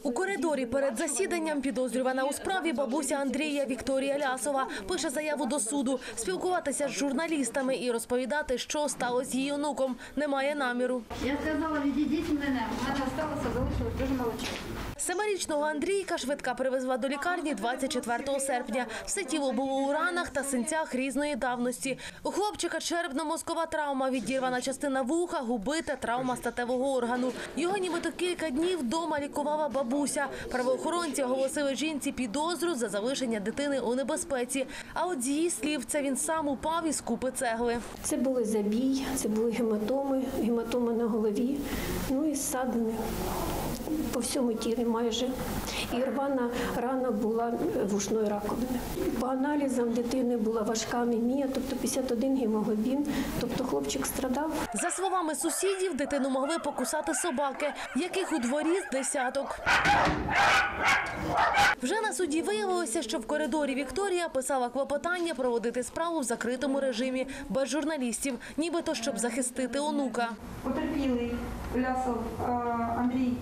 У коридорі перед засіданням підозрювана у справі бабуся Андрія Вікторія Лясова пише заяву до суду. Спілкуватися з журналістами і розповідати, що сталося з її онуком, немає наміру. Я сказала, відійдіть мене, в мене залишилося дуже молочко. 7-річного Андрійка швидка привезла до лікарні 24 серпня. Все тіло було у ранах та синцях різної давності. У хлопчика черепно-мозкова травма, відірвана частина вуха, губи та травма статевого органу. Його нібито кілька днів вдома лікувала бабуся. Правоохоронці оголосили жінці підозру за залишення дитини у небезпеці. А от з її слів, це він сам упав із купи цегли. Це були забій, це були гематоми на голові, ну і ссадини по всьому тілі майже. І рвана рана була вушної раковини. По аналізам дитини була важка анемія, тобто 51 гемоглобін, тобто хлопчик страдав. За словами сусідів, дитину могли покусати собаки, яких у дворі з десяток. Вже на суді виявилося, що в коридорі Вікторія писала клопотання проводити справу в закритому режимі, без журналістів, нібито щоб захистити онука. Потерпілий Лясов Андрій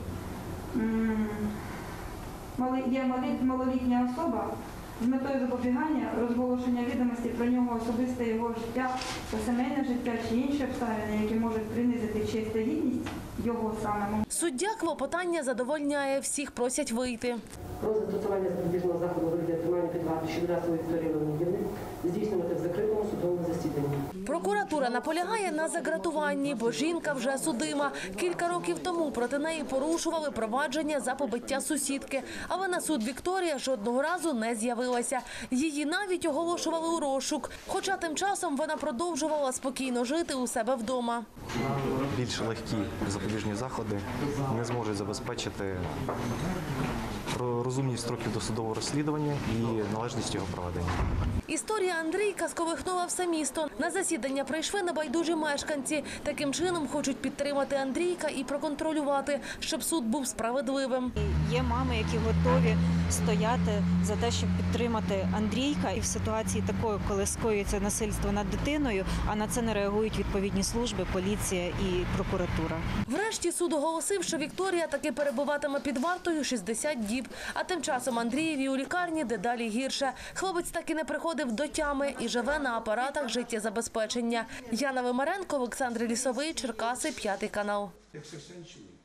є малолітня особа з метою запобігання розголошення відомостей про нього, особисте його життя та сімейне життя чи інші обставини, які можуть принизити честь та гідність його самому. Суддя клопотання задовольняє, всіх просять вийти. Про застосування запобіжного заходу у вигляді тримання під вартою Щедрасової Вікторії Леонідівни здійснювати в закритому судовому засіданні. Прокуратура наполягає на загратуванні, бо жінка вже судима. Кілька років тому проти неї порушували провадження за побиття сусідки. Але на суд Вікторія жодного разу не з'явилася. Її навіть оголошували у розшук. Хоча тим часом вона продовжувала спокійно жити у себе вдома. Більш легкі запобіжні заходи не зможуть забезпечити розумні строки досудового розслідування і належність його проведення. Історія Андрійка сколихнула все місто. На засідання прийшли небайдужі мешканці. Таким чином хочуть підтримати Андрійка і проконтролювати, щоб суд був справедливим. Є мами, які готові стояти за те, щоб підтримати Андрійка. І в ситуації такої, коли скоюється насильство над дитиною, а на це не реагують відповідні служби, поліція і прокуратура. Врешті суд оголосив, що Вікторія таки перебуватиме під вартою 60 діб. А тим часом Андрієві у лікарні дедалі гірше. Хлопець так і не приходив до тями і живе на апаратах життєзабезпечення. Яна Вимаренко, Олександр Лісовий, Черкаси, 5 канал.